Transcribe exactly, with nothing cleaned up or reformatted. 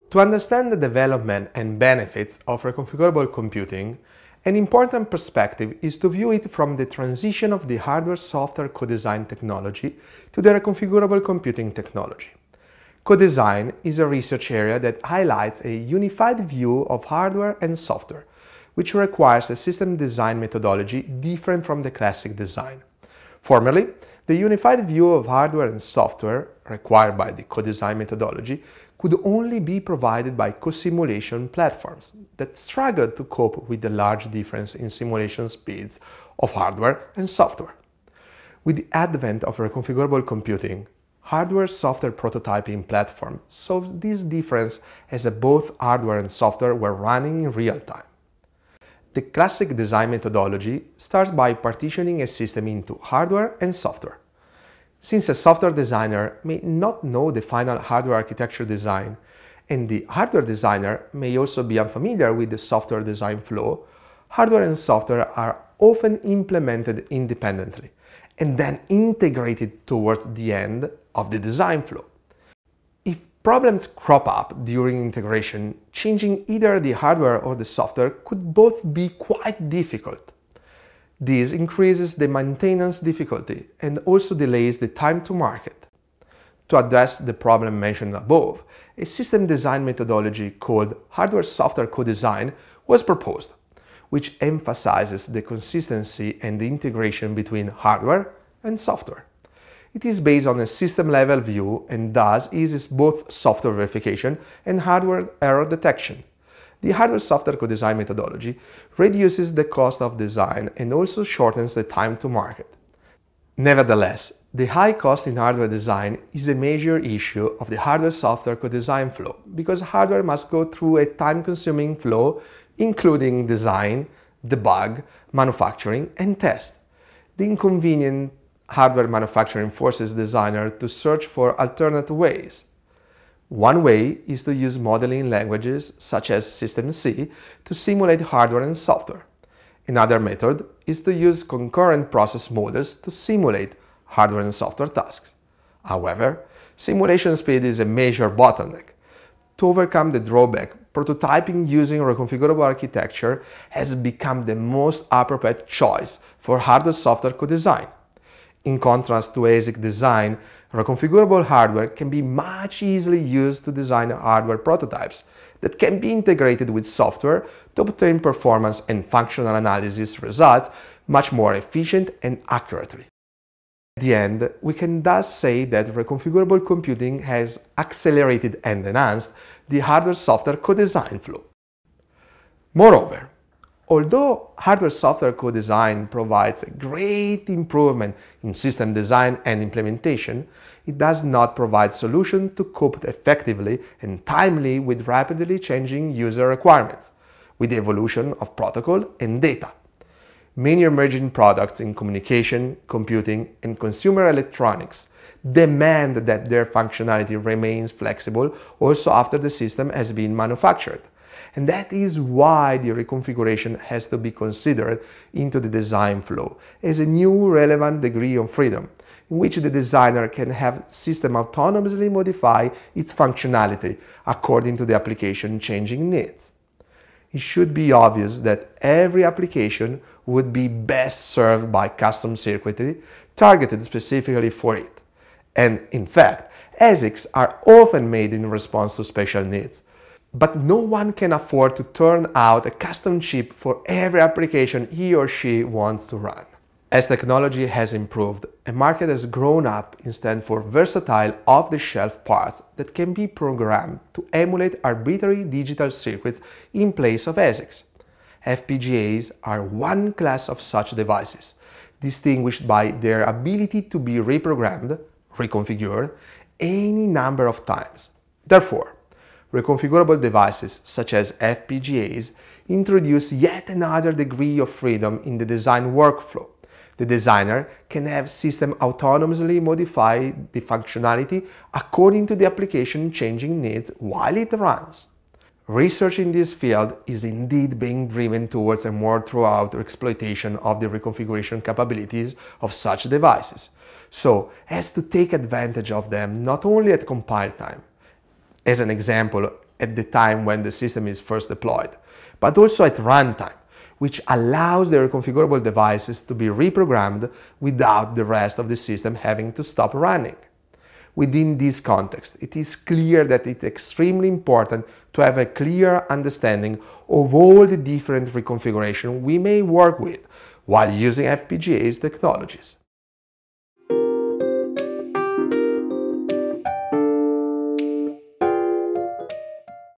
To understand the development and benefits of reconfigurable computing, an important perspective is to view it from the transition of the hardware-software codesign technology to the reconfigurable computing technology. Codesign is a research area that highlights a unified view of hardware and software, which requires a system design methodology different from the classic design. Formerly, the unified view of hardware and software, required by the Codesign methodology, could only be provided by co-simulation platforms that struggled to cope with the large difference in simulation speeds of hardware and software. With the advent of reconfigurable computing, hardware-software prototyping platforms solved this difference as both hardware and software were running in real time. The classic design methodology starts by partitioning a system into hardware and software. Since a software designer may not know the final hardware architecture design, and the hardware designer may also be unfamiliar with the software design flow, hardware and software are often implemented independently and then integrated towards the end of the design flow. If problems crop up during integration, changing either the hardware or the software could both be quite difficult. This increases the maintenance difficulty and also delays the time to market. To address the problem mentioned above, a system design methodology called hardware-software co-design was proposed, which emphasizes the consistency and the integration between hardware and software. It is based on a system-level view and thus eases both software verification and hardware error detection. The hardware-software co-design methodology reduces the cost of design and also shortens the time to market. Nevertheless, the high cost in hardware design is a major issue of the hardware-software co-design flow because hardware must go through a time-consuming flow including design, debug, manufacturing, and test. The inconvenient hardware manufacturing forces designers to search for alternate ways. One way is to use modeling languages such as System C to simulate hardware and software. Another method is to use concurrent process models to simulate hardware and software tasks. However, simulation speed is a major bottleneck. To overcome the drawback, prototyping using reconfigurable architecture has become the most appropriate choice for hardware-software co-design. In contrast to ASIC design, reconfigurable hardware can be much easily used to design hardware prototypes that can be integrated with software to obtain performance and functional analysis results much more efficient and accurately. At the end, we can thus say that reconfigurable computing has accelerated and enhanced the hardware-software co-design flow. Moreover, although hardware-software co-design provides a great improvement in system design and implementation, it does not provide solutions to cope effectively and timely with rapidly changing user requirements, with the evolution of protocol and data. Many emerging products in communication, computing, and consumer electronics demand that their functionality remains flexible also after the system has been manufactured. And that is why the reconfiguration has to be considered into the design flow as a new relevant degree of freedom, in which the designer can have system autonomously modify its functionality according to the application changing needs. It should be obvious that every application would be best served by custom circuitry targeted specifically for it. And in fact, ASICs are often made in response to special needs. But no one can afford to turn out a custom chip for every application he or she wants to run. As technology has improved, a market has grown up instead for versatile off-the-shelf parts that can be programmed to emulate arbitrary digital circuits in place of ASICs. F P G As are one class of such devices, distinguished by their ability to be reprogrammed, reconfigured, any number of times. Therefore, reconfigurable devices such as F P G As introduce yet another degree of freedom in the design workflow. The designer can have system autonomously modify the functionality according to the application changing needs while it runs. Research in this field is indeed being driven towards a more thorough exploitation of the reconfiguration capabilities of such devices, so as to take advantage of them not only at compile time. As an example, at the time when the system is first deployed, but also at runtime, which allows the reconfigurable devices to be reprogrammed without the rest of the system having to stop running. Within this context, it is clear that it's extremely important to have a clear understanding of all the different reconfigurations we may work with while using F P G A's technologies.